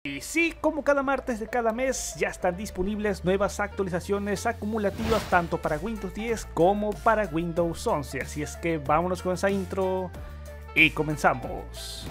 Y sí, como cada martes de cada mes, ya están disponibles nuevas actualizaciones acumulativas tanto para Windows 10 como para Windows 11. Así es que vámonos con esa intro y comenzamos.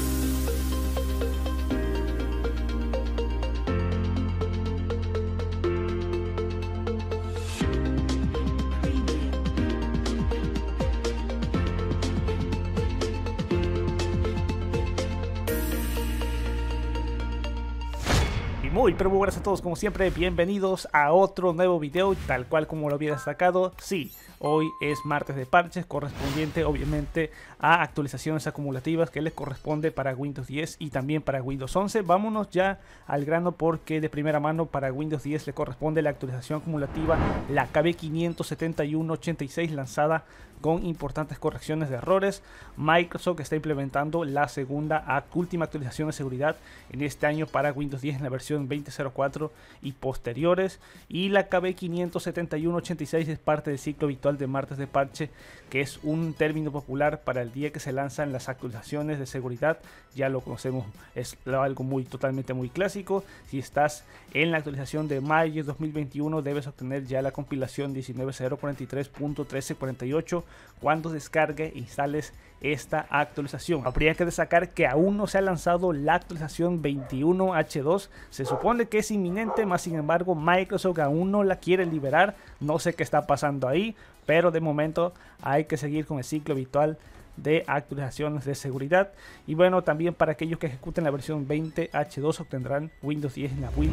Muy buenas a todos, como siempre, bienvenidos a otro nuevo video, tal cual como lo había destacado. Sí, hoy es martes de parches, correspondiente obviamente a actualizaciones acumulativas que les corresponde para Windows 10 y también para Windows 11. Vámonos ya al grano porque de primera mano para Windows 10 le corresponde la actualización acumulativa, la KB57186, lanzada con importantes correcciones de errores. Microsoft está implementando la última actualización de seguridad en este año para Windows 10 en la versión 20.04 y posteriores, y la KB57186 es parte del ciclo habitual de martes de parche, que es un término popular para el día que se lanzan las actualizaciones de seguridad. Ya lo conocemos, es algo totalmente muy clásico. Si estás en la actualización de mayo 2021 debes obtener ya la compilación 19.043.1348 cuando descargue e instales esta actualización. Habría que destacar que aún no se ha lanzado la actualización 21H2. Se supone que es inminente, más sin embargo Microsoft aún no la quiere liberar. No sé qué está pasando ahí, pero de momento hay que seguir con el ciclo habitual de actualizaciones de seguridad. Y bueno, también para aquellos que ejecuten la versión 20H2 obtendrán Windows 10 en la build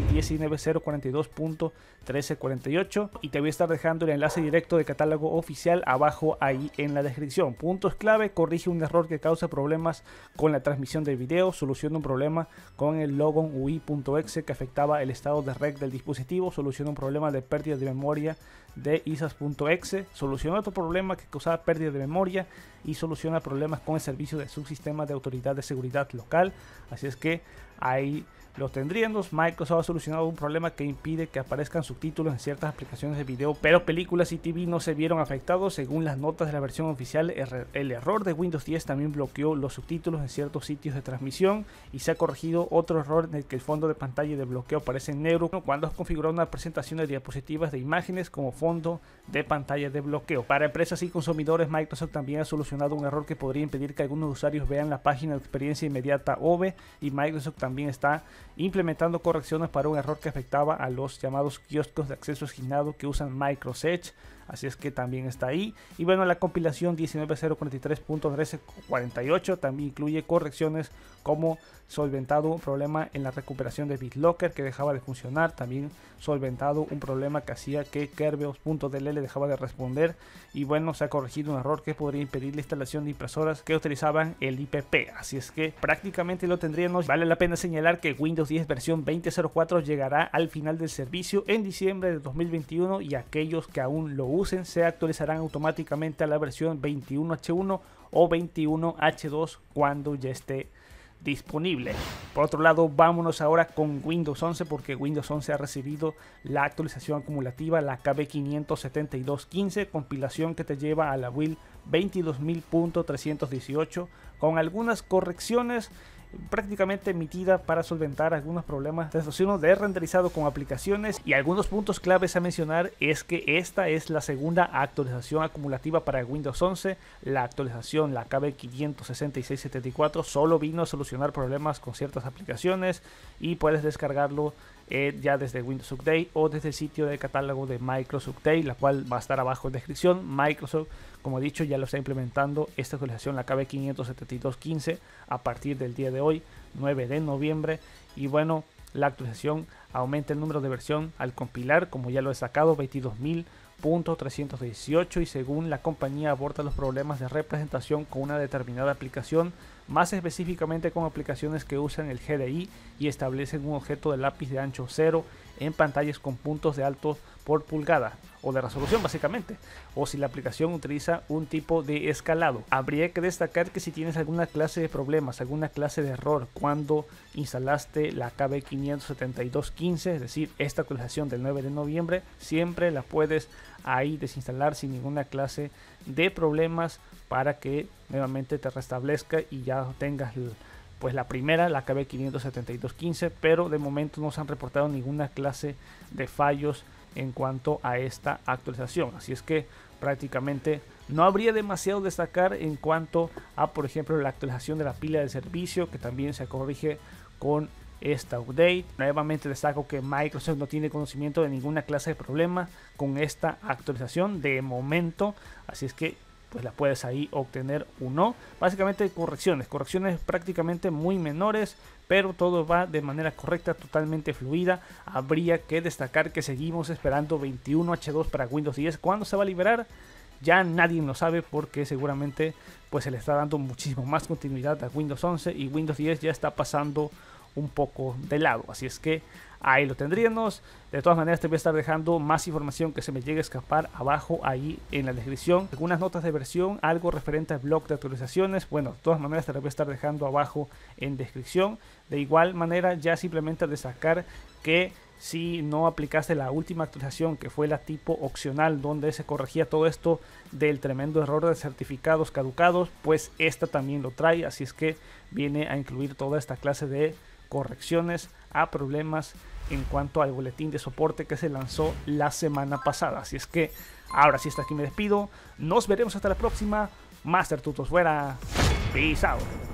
19.042.1348, y te voy a estar dejando el enlace directo de catálogo oficial abajo ahí en la descripción. Puntos clave: corrige un error que causa problemas con la transmisión de video, soluciona un problema con el logon UI.exe que afectaba el estado de red del dispositivo, soluciona un problema de pérdida de memoria de ISAS.exe, soluciona otro problema que causaba pérdida de memoria y soluciona problemas con el servicio de subsistema de autoridad de seguridad local. Así es que ahí lo tendríamos. Microsoft ha solucionado un problema que impide que aparezcan subtítulos en ciertas aplicaciones de video, pero películas y TV no se vieron afectados. Según las notas de la versión oficial, el error de Windows 10 también bloqueó los subtítulos en ciertos sitios de transmisión, y se ha corregido otro error en el que el fondo de pantalla de bloqueo aparece en negro cuando has configurado una presentación de diapositivas de imágenes como fondo de pantalla de bloqueo. Para empresas y consumidores, Microsoft también ha solucionado un error que podría impedir que algunos usuarios vean la página de experiencia inmediata OVE, y Microsoft también está implementando correcciones para un error que afectaba a los llamados kioscos de acceso asignado que usan MicroSedge. Así es que también está ahí. Y bueno, la compilación 19.043.1348 también incluye correcciones como solventado un problema en la recuperación de BitLocker que dejaba de funcionar, también solventado un problema que hacía que Kerberos.dll dejaba de responder, y bueno, se ha corregido un error que podría impedir la instalación de impresoras que utilizaban el IPP. Así es que prácticamente lo tendríamos. Vale la pena señalar que Windows 10 versión 20.04 llegará al final del servicio en diciembre de 2021, y aquellos que aún lo usen se actualizarán automáticamente a la versión 21H1 o 21H2 cuando ya esté disponible. Por otro lado, vámonos ahora con Windows 11, porque Windows 11 ha recibido la actualización acumulativa, la KB572.15, compilación que te lleva a la build 22.318 con algunas correcciones prácticamente emitida para solventar algunos problemas de solución de renderizado con aplicaciones. Y algunos puntos claves a mencionar es que esta es la segunda actualización acumulativa para Windows 11. La actualización, la KB566.74, solo vino a solucionar problemas con ciertas aplicaciones, y puedes descargarlo ya desde Windows Update o desde el sitio de catálogo de Microsoft Update, la cual va a estar abajo en descripción. Microsoft, como he dicho, ya lo está implementando esta actualización, la KB572.15, a partir del día de hoy, 9 de noviembre. Y bueno, la actualización aumenta el número de versión al compilar, como ya lo he sacado, 22.318, y según la compañía aborda los problemas de representación con una determinada aplicación, más específicamente con aplicaciones que usan el GDI y establecen un objeto de lápiz de ancho 0 en pantallas con puntos de alto por pulgada o de resolución básicamente, o si la aplicación utiliza un tipo de escalado. Habría que destacar que si tienes alguna clase de problemas, alguna clase de error cuando instalaste la KB572.15, es decir, esta actualización del 9 de noviembre, siempre la puedes ahí desinstalar sin ninguna clase de problemas para que nuevamente te restablezca y ya tengas pues la primera, la KB57215, pero de momento no se han reportado ninguna clase de fallos en cuanto a esta actualización. Así es que prácticamente no habría demasiado destacar en cuanto a, por ejemplo, la actualización de la pila de servicio, que también se corrige con esta update. Nuevamente destaco que Microsoft no tiene conocimiento de ninguna clase de problema con esta actualización de momento, así es que pues la puedes ahí obtener o no. Básicamente correcciones prácticamente muy menores, pero todo va de manera correcta, totalmente fluida. Habría que destacar que seguimos esperando 21H2 para Windows 10. ¿Cuándo se va a liberar? Ya nadie lo sabe, porque seguramente pues se le está dando muchísimo más continuidad a Windows 11 y Windows 10 ya está pasando un poco de lado, así es que ahí lo tendríamos. De todas maneras te voy a estar dejando más información que se me llegue a escapar abajo ahí en la descripción, algunas notas de versión, algo referente al blog de actualizaciones. Bueno, de todas maneras te lo voy a estar dejando abajo en descripción. De igual manera, ya simplemente destacar que si no aplicaste la última actualización, que fue la tipo opcional, donde se corregía todo esto del tremendo error de certificados caducados, pues esta también lo trae, así es que viene a incluir toda esta clase de correcciones a problemas en cuanto al boletín de soporte que se lanzó la semana pasada. Así es que ahora sí, hasta aquí me despido. Nos veremos hasta la próxima. Master Tutos fuera. Peace out.